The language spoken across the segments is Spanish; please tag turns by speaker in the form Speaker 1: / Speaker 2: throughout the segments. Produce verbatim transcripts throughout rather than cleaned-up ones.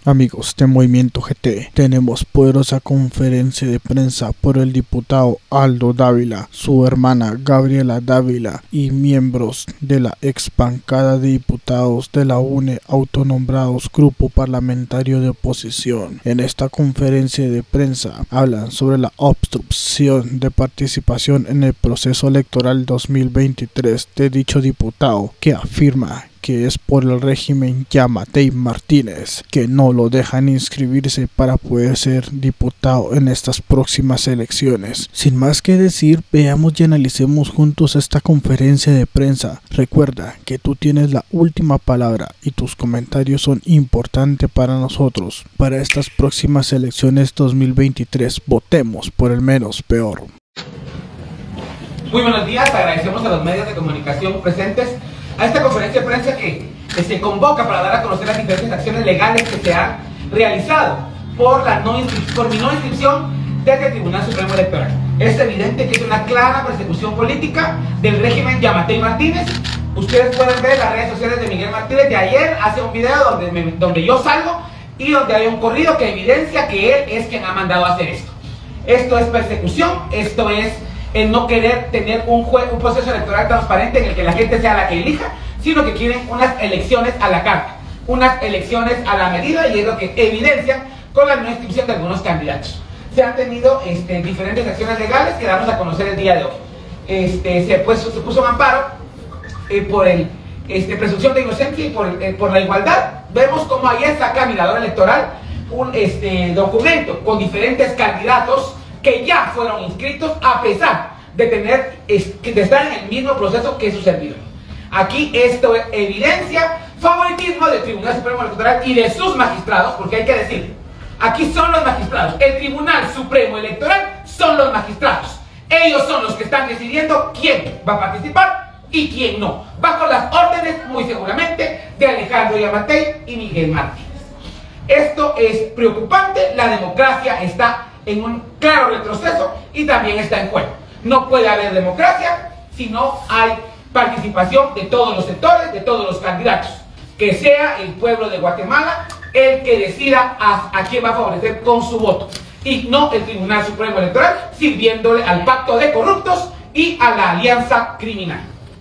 Speaker 1: Amigos de Movimiento G T, tenemos poderosa conferencia de prensa por el diputado Aldo Dávila, su hermana Gabriela Dávila y miembros de la ex bancada de diputados de la U N E autonombrados Grupo Parlamentario de Oposición. En esta conferencia de prensa hablan sobre la obstrucción de participación en el proceso electoral dos mil veintitrés de dicho diputado, que afirma que es por el régimen Yamatei Martínez que no lo dejan inscribirse para poder ser diputado en estas próximas elecciones. Sin más que decir, veamos y analicemos juntos esta conferencia de prensa. Recuerda que tú tienes la última palabra y tus comentarios son importantes para nosotros. Para estas próximas elecciones dos mil veintitrés, votemos por el menos peor.
Speaker 2: Muy buenos días, agradecemos a los medios de comunicación presentes a esta conferencia de prensa que, que se convoca para dar a conocer las diferentes acciones legales que se han realizado por, la no por mi no inscripción desde el Tribunal Supremo Electoral. Es evidente que es una clara persecución política del régimen Yamatei Martínez. Ustedes pueden ver las redes sociales de Miguel Martínez de ayer, hace un video donde, me, donde yo salgo y donde hay un corrido que evidencia que él es quien ha mandado a hacer esto. Esto es persecución, esto es el no querer tener un, un proceso electoral transparente en el que la gente sea la que elija, sino que quieren unas elecciones a la carta, unas elecciones a la medida, y es lo que evidencia con la no inscripción de algunos candidatos. Se han tenido este, diferentes acciones legales que damos a conocer el día de hoy. Este, se, pues, se puso un amparo eh, por el este, presunción de inocencia y por, eh, por la igualdad. Vemos cómo ahí está acá Mirador Electoral, un este, documento con diferentes candidatos que ya fueron inscritos a pesar de tener de estar en el mismo proceso que su servidor. Aquí esto evidencia favoritismo del Tribunal Supremo Electoral y de sus magistrados, porque hay que decir, aquí son los magistrados, el Tribunal Supremo Electoral son los magistrados. Ellos son los que están decidiendo quién va a participar y quién no, bajo las órdenes muy seguramente de Alejandro Yamatei y Miguel Martínez. Esto es preocupante, la democracia está en un claro retroceso y también está en juego. No puede haber democracia si no hay participación de todos los sectores, de todos los candidatos. Que sea el pueblo de Guatemala el que decida a, a quién va a favorecer con su voto. Y no el Tribunal Supremo Electoral sirviéndole al pacto de corruptos y a la alianza criminal.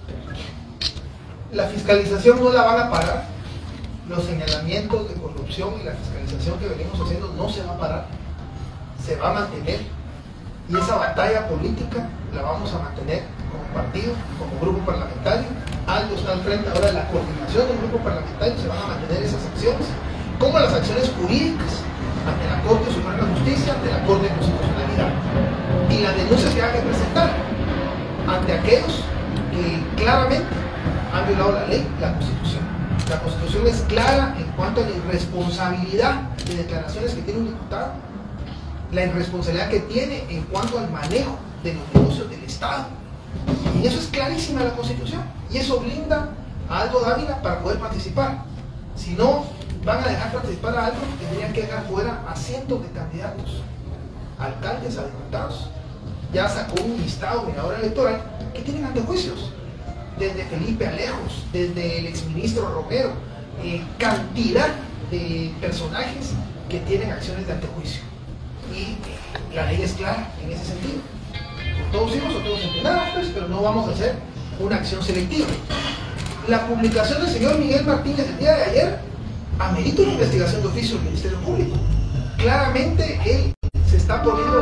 Speaker 3: La fiscalización no la van a parar. Los señalamientos de corrupción y la fiscalización que venimos haciendo no se va a parar. Se va a mantener, y esa batalla política la vamos a mantener como partido, como grupo parlamentario. Aldo está al frente ahora de la coordinación del grupo parlamentario, se van a mantener esas acciones, como las acciones jurídicas ante la Corte Suprema de Justicia, ante la Corte de Constitucionalidad, y las denuncias que van a presentar ante aquellos que claramente han violado la ley, la Constitución. La Constitución es clara en cuanto a la irresponsabilidad de declaraciones que tiene un diputado, la irresponsabilidad que tiene en cuanto al manejo de los negocios del Estado. Y eso es clarísima la Constitución. Y eso blinda a Aldo Dávila para poder participar. Si no van a dejar participar a Aldo, tendrían que dejar fuera a cientos de candidatos, alcaldes, a diputados. Ya sacó un listado Mirador Electoral que tienen antejuicios. Desde Felipe Alejos, desde el exministro Romero, eh, cantidad de personajes que tienen acciones de antejuicio. Y la ley es clara en ese sentido. Todos hijos o todos entrenados, pues, pero no vamos a hacer una acción selectiva. La publicación del señor Miguel Martínez el día de ayer amerita una investigación de oficio del Ministerio Público. Claramente él se está poniendo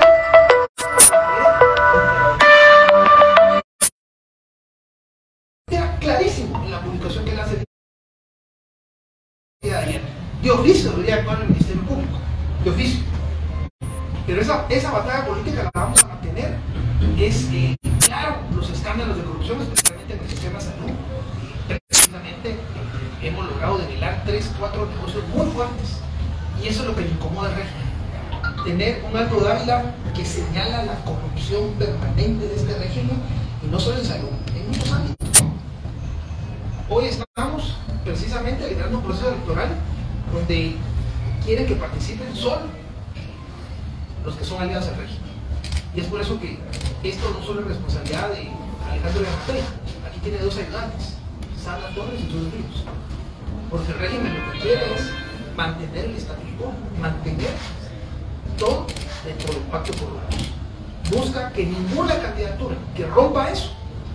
Speaker 3: era clarísimo en la publicación que él hace el día de ayer. De oficio debería actuar el Ministerio Público, de oficio. Pero esa, esa batalla política la vamos a mantener. Es eh, claro, los escándalos de corrupción, especialmente en el sistema de salud. Precisamente eh, hemos logrado develar tres, cuatro negocios muy fuertes. Y eso es lo que le incomoda al régimen. Tener un Aldo Dávila que señala la corrupción permanente de este régimen, y no solo en salud, en muchos ámbitos. Hoy estamos precisamente liderando un proceso electoral donde quieren que participen solo los que son aliados al régimen. Y es por eso que esto no solo es responsabilidad de Alejandro Yamatei. Aquí tiene dos ayudantes, Sandra Torres y Jesús Ríos. Porque el régimen lo que quiere es mantener el status quo, mantener todo dentro del pacto corrupto. Busca que ninguna candidatura que rompa eso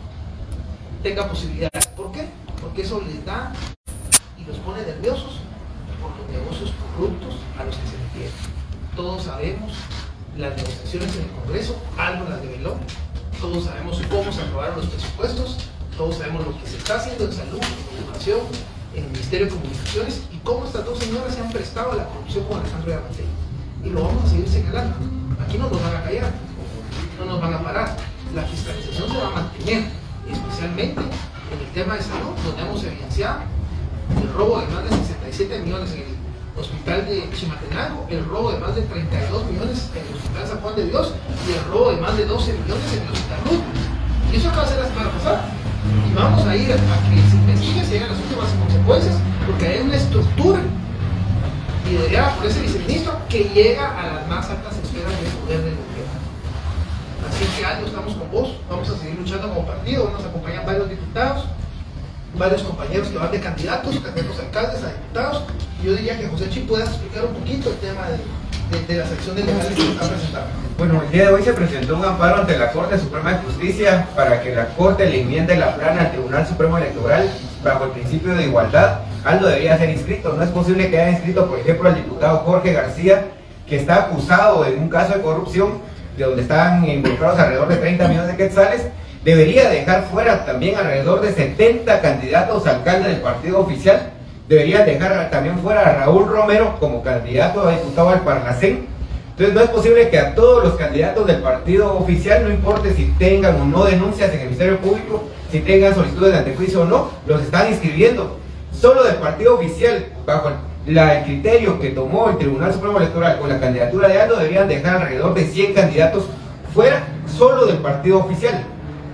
Speaker 3: tenga posibilidades. ¿Por qué? Porque eso les da y los pone nerviosos por los negocios corruptos a los que se refieren. Todos sabemos las negociaciones en el Congreso, algo las develó, todos sabemos cómo se aprobaron los presupuestos, todos sabemos lo que se está haciendo en salud, en educación, en el Ministerio de Comunicaciones y cómo estas dos señoras se han prestado a la corrupción con Alejandro Yamatei. Y lo vamos a seguir señalando. Aquí no nos van a callar, no nos van a parar. La fiscalización se va a mantener, especialmente en el tema de salud, donde hemos evidenciado el robo de más de sesenta y siete millones en el hospital de Chimaltenango, el robo de más de treinta y dos millones en el hospital San Juan de Dios y el robo de más de doce millones en el hospital Ruth. Y eso acaba de ser la semana pasada. Y vamos a ir a que se investigue, se lleguen las últimas consecuencias, porque hay una estructura liderada por ese viceministro que llega a las más altas esferas del poder del gobierno. Así que Aldo, estamos con vos, vamos a seguir luchando como partido, nos acompañan varios diputados, varios compañeros que van de candidatos, candidatos a alcaldes, a diputados. Yo diría que José Chi puedas explicar un poquito el tema de, de, de las acciones legales que se están presentando.
Speaker 4: Bueno, el día de hoy se presentó un amparo ante la Corte Suprema de Justicia para que la Corte le enmiende la plana al Tribunal Supremo Electoral bajo el principio de igualdad. Aldo debería ser inscrito. No es posible que haya inscrito, por ejemplo, al diputado Jorge García, que está acusado en un caso de corrupción de donde están involucrados alrededor de treinta millones de quetzales. Debería dejar fuera también alrededor de setenta candidatos a alcalde del partido oficial. Debería dejar también fuera a Raúl Romero como candidato a diputado al Parlacén. Entonces no es posible que a todos los candidatos del partido oficial, no importe si tengan o no denuncias en el Ministerio Público, si tengan solicitudes de antejuicio o no, los están inscribiendo. Solo del partido oficial, bajo el, la, el criterio que tomó el Tribunal Supremo Electoral con la candidatura de Aldo, deberían dejar alrededor de cien candidatos fuera, solo del partido oficial.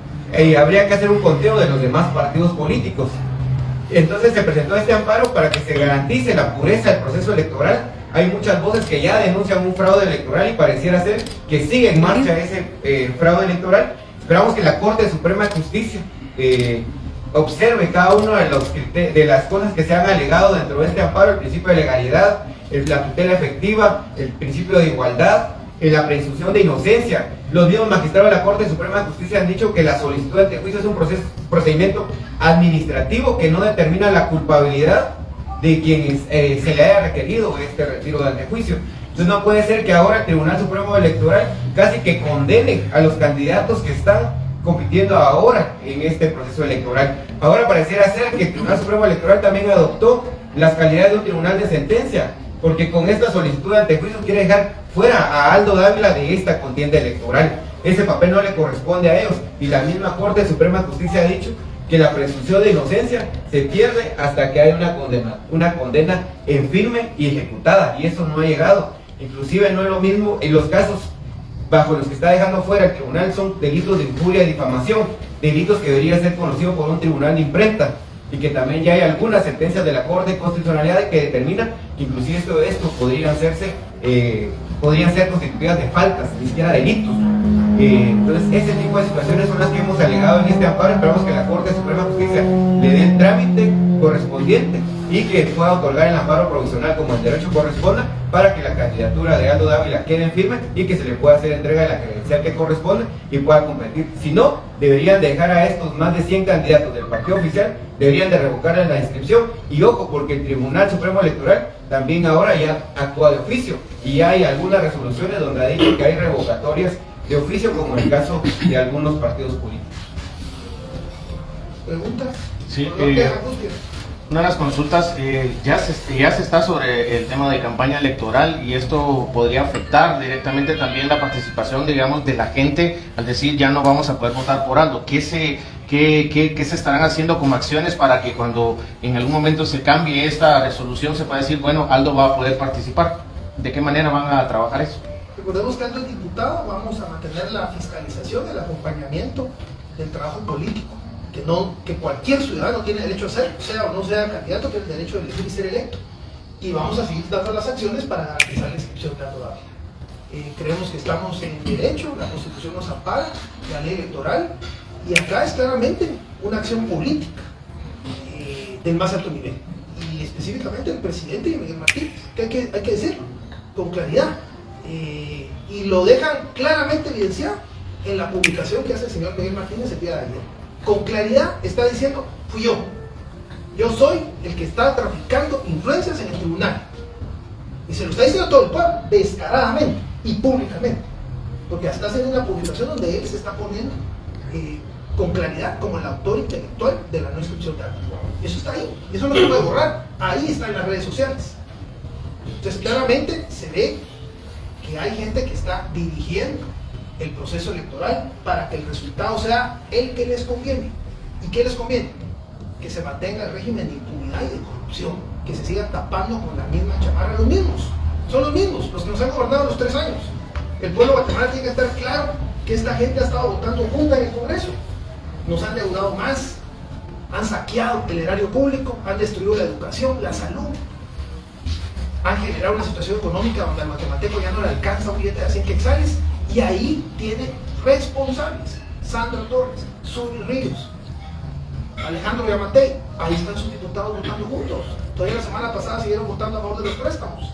Speaker 4: Y habría que hacer un conteo de los demás partidos políticos. Entonces se presentó este amparo para que se garantice la pureza del proceso electoral. Hay muchas voces que ya denuncian un fraude electoral y pareciera ser que sigue en marcha ese eh, fraude electoral. Esperamos que la Corte Suprema de Justicia eh, observe cada una de, los, de las cosas que se han alegado dentro de este amparo: el principio de legalidad, el, la tutela efectiva, el principio de igualdad, eh, la presunción de inocencia. Los mismos magistrados de la Corte Suprema de Justicia han dicho que la solicitud de antejuicio es un proceso, procedimiento administrativo que no determina la culpabilidad de quien eh, se le haya requerido este retiro de antejuicio. Entonces no puede ser que ahora el Tribunal Supremo Electoral casi que condene a los candidatos que están compitiendo ahora en este proceso electoral. Ahora pareciera ser que el Tribunal Supremo Electoral también adoptó las calidades de un tribunal de sentencia, porque con esta solicitud de antejuicio quiere dejar fuera a Aldo Dávila de esta contienda electoral. Ese papel no le corresponde a ellos, y la misma Corte Suprema de Justicia ha dicho que la presunción de inocencia se pierde hasta que haya una condena, una condena en firme y ejecutada, y eso no ha llegado. Inclusive no es lo mismo en los casos bajo los que está dejando fuera el tribunal, son delitos de injuria y difamación, delitos que deberían ser conocidos por un tribunal de imprenta, y que también ya hay algunas sentencias de la Corte de Constitucionalidad que determinan que inclusive esto de esto podrían hacerse eh, podrían ser constituidas de faltas, ni siquiera delitos. Eh, entonces ese tipo de situaciones son las que hemos alegado en este amparo. Esperamos que la Corte Suprema de Justicia le dé el trámite correspondiente y que pueda otorgar el amparo provisional como el derecho corresponda, para que la candidatura de Aldo Dávila quede en firme y que se le pueda hacer entrega de la credencial que corresponde y pueda competir. Si no, deberían dejar a estos más de cien candidatos del partido oficial, deberían de revocarle la inscripción. Y ojo, porque el Tribunal Supremo Electoral también ahora ya actúa de oficio, y ya hay algunas resoluciones donde ha dicho que hay revocatorias de oficio, como en el caso de algunos partidos políticos.
Speaker 3: ¿Preguntas?
Speaker 5: Sí, eh, una de las consultas, eh, ya, se, ya se está sobre el tema de campaña electoral, y esto podría afectar directamente también la participación, digamos, de la gente al decir ya no vamos a poder votar por Aldo. ¿Qué se, qué, qué, qué se estarán haciendo como acciones para que cuando en algún momento se cambie esta resolución se pueda decir, bueno, Aldo va a poder participar? ¿De qué manera van a trabajar eso?
Speaker 3: Recordemos que Aldo es diputado, vamos a mantener la fiscalización, el acompañamiento del trabajo político, que, no, que cualquier ciudadano tiene derecho a hacer, sea o no sea candidato, tiene el derecho de elegir y ser electo. Y vamos a seguir dando las acciones para garantizar la inscripción de Aldo Dávila. Eh, creemos que estamos en derecho, la Constitución nos ampara, la ley electoral, y acá es claramente una acción política eh, del más alto nivel. Y específicamente el presidente y Miguel Martínez, que hay que, hay que decirlo con claridad, eh, y lo dejan claramente evidenciado en la publicación que hace el señor Miguel Martínez el día de ayer. Con claridad está diciendo, fui yo, yo soy el que está traficando influencias en el tribunal, y se lo está diciendo todo el pueblo, descaradamente y públicamente, porque hasta haciendo una publicación donde él se está poniendo eh, con claridad como el autor intelectual de la no inscripción de actas. Eso está ahí, eso no se puede borrar, ahí está en las redes sociales. Entonces claramente se ve que hay gente que está dirigiendo el proceso electoral para que el resultado sea el que les conviene. ¿Y qué les conviene? Que se mantenga el régimen de impunidad y de corrupción, que se sigan tapando con la misma chamarra los mismos, son los mismos, los que nos han gobernado los tres años. El pueblo de Guatemala tiene que estar claro que esta gente ha estado votando junta en el Congreso, nos han deudado más, han saqueado el erario público, han destruido la educación, la salud, han generado una situación económica donde al guatemalteco ya no le alcanza un billete de cien quetzales, y ahí tiene responsables: Sandra Torres, Zuri Ríos, Alejandro Yamatei. Ahí están sus diputados votando juntos. Todavía la semana pasada siguieron votando a favor de los préstamos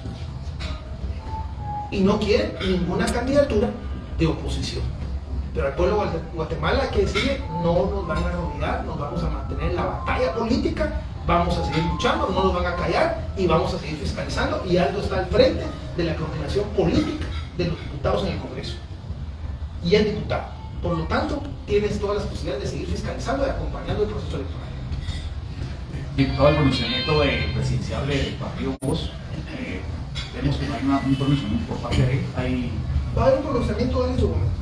Speaker 3: y no quieren ninguna candidatura de oposición. Pero al pueblo de Guatemala hay que decirle, no nos van a olvidar, nos vamos a mantener en la batalla política, vamos a seguir luchando, no nos van a callar y vamos a seguir fiscalizando, y Aldo está al frente de la coordinación política de los diputados en el Congreso y el diputado. Por lo tanto, tienes todas las posibilidades de seguir fiscalizando y acompañando el proceso electoral.
Speaker 6: Diputado, el pronunciamiento de presidencial del partido Voz, eh, vemos que no hay una, un pronunciamiento por parte de él. Hay...
Speaker 3: Va a haber un pronunciamiento de él en su momento.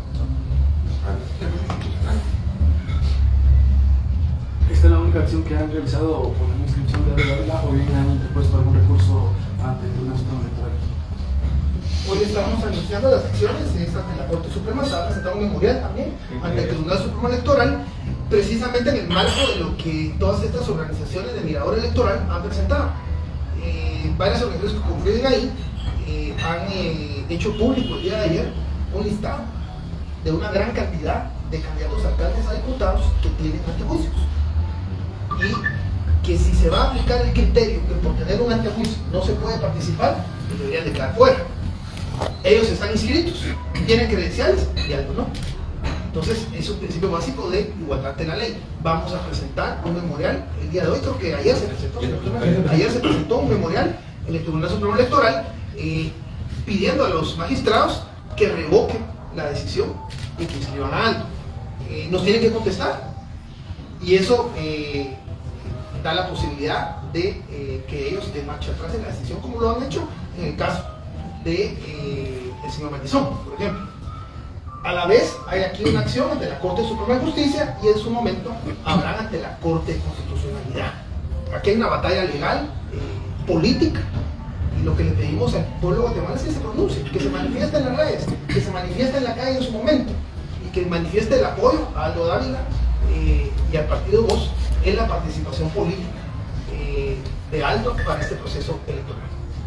Speaker 7: ¿Esta es la única acción que han realizado por la inscripción de Dávila o bien han interpuesto algún recurso ante el Tribunal Supremo Electoral?
Speaker 3: Hoy estamos anunciando las acciones ante la Corte Suprema, se ha presentado un memorial también ante el Tribunal Supremo Electoral, precisamente en el marco de lo que todas estas organizaciones de mirador electoral han presentado. Eh, varias organizaciones que concluyen ahí eh, han eh, hecho público el día de ayer un listado de una gran cantidad de candidatos a alcaldes a diputados que tienen antejuicios, y que si se va a aplicar el criterio que por tener un antejuicio no se puede participar, pues deberían de quedar fuera. Ellos están inscritos, tienen credenciales y algo no. Entonces es un principio básico de igualdad ante la ley. Vamos a presentar un memorial el día de hoy, creo que ayer se presentó, ayer se presentó un memorial en el Tribunal Supremo Electoral eh, pidiendo a los magistrados que revoquen la decisión y que inscriban a Aldo. Eh, nos tienen que contestar, y eso eh, da la posibilidad de eh, que ellos den marcha atrás en la decisión, como lo han hecho en el caso de eh, el señor Mañizón, por ejemplo. A la vez hay aquí una acción ante la Corte Suprema de Justicia, y en su momento habrán ante la Corte de Constitucionalidad. Aquí hay una batalla legal, eh, política, y lo que le pedimos al pueblo de Guatemala es que se pronuncie, que se manifieste en las redes, que se manifieste en la calle en su momento, y que manifieste el apoyo a Aldo Dávila eh, y al partido Voz en la participación política eh, de Aldo para este proceso electoral.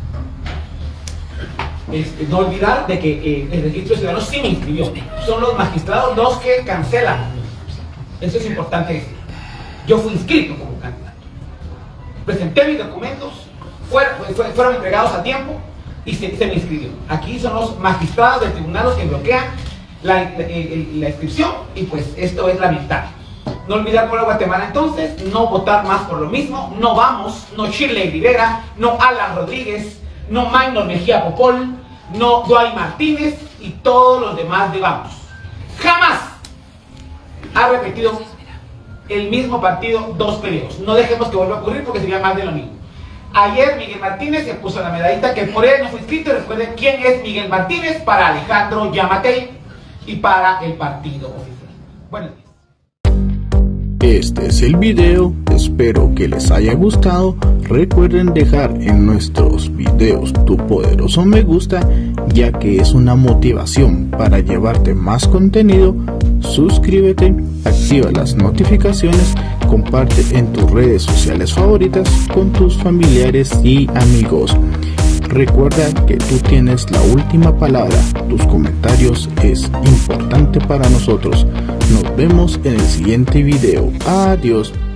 Speaker 2: Es, no olvidar de que eh, el registro ciudadano sí me inscribió. Son los magistrados los que cancelan. Eso es importante decir. Yo fui inscrito como candidato. Presenté mis documentos, fueron, fueron entregados a tiempo y se, se me inscribió. Aquí son los magistrados del tribunal los que bloquean la, la, la inscripción, y pues esto es lamentable. No olvidar por Guatemala entonces, no votar más por lo mismo. No Vamos, no Shirley Rivera, no Alan Rodríguez, no Maynor Mejía Popol, no Duay Martínez y todos los demás de Vamos. Jamás ha repetido el mismo partido dos periodos. No dejemos que vuelva a ocurrir porque sería más de lo mismo. Ayer Miguel Martínez se puso la medallita que por él no fue inscrito. Recuerden quién es Miguel Martínez para Alejandro Yamatei y para el partido oficial. Buenos días.
Speaker 1: Este es el video, espero que les haya gustado. Recuerden dejar en nuestros videos tu poderoso me gusta, ya que es una motivación para llevarte más contenido. Suscríbete, activa las notificaciones, comparte en tus redes sociales favoritas con tus familiares y amigos. Recuerda que tú tienes la última palabra, tus comentarios es importante para nosotros. Nos vemos en el siguiente video. Adiós.